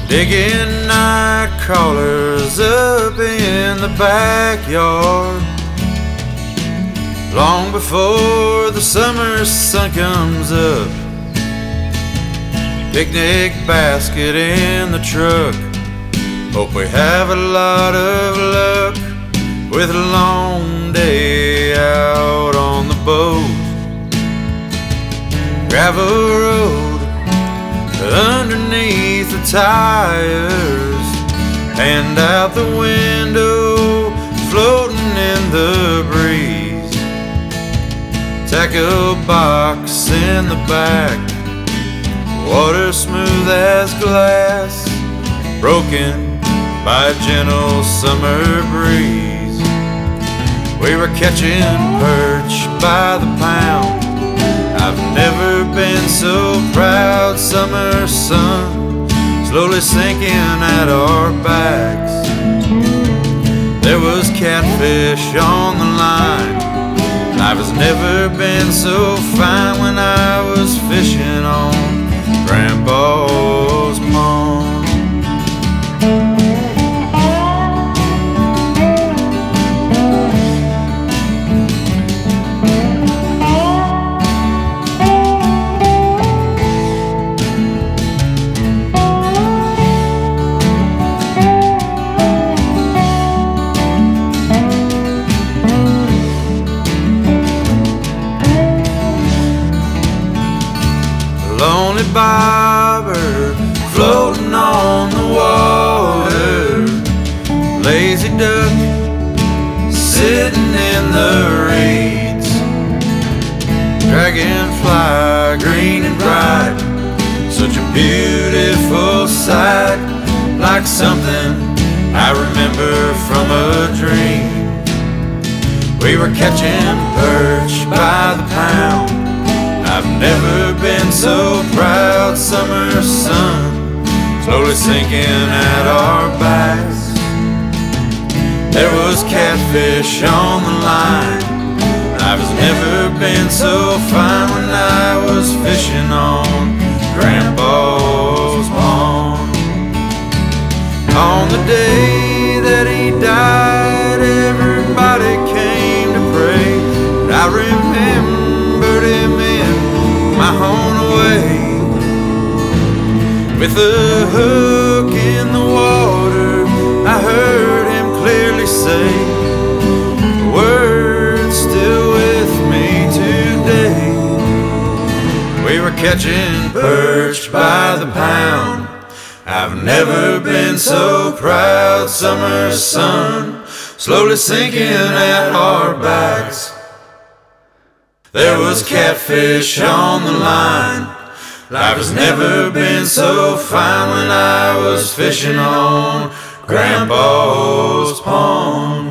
digging night crawlers up in the backyard. Long before the summer sun comes up, picnic basket in the truck. Hope we have a lot of luck with a long day out on the boat. Gravel road underneath the tires, hand out the window, floating in the breeze. Tackle box in the back, water smooth as glass, broken by a gentle summer breeze. We were catching perch by the pound. I've never been so proud. Summer sun slowly sinking at our backs. There was catfish on the line. Life has never been so fine when I was fishing on Grandpa's pond. Lonely bobber floating on the water, lazy duck sitting in the reeds, dragonfly green and bright, such a beautiful sight, like something I remember from a dream. We were catching perch by the pound. I've never been so proud. Summer sun slowly sinking at our backs. There was catfish on the line. I've never been so fine when I was fishing on Grandpa's pond. On the day that he died, everybody came to pray. And I remembered him in my own way, with a hook in the water. I heard him clearly say the words still with me today. We were catching perch by the pound. I've never been so proud. Summer sun slowly sinking at our backs. There was catfish on the line. Life has never been so fine when I was fishing on Grandpa's pond.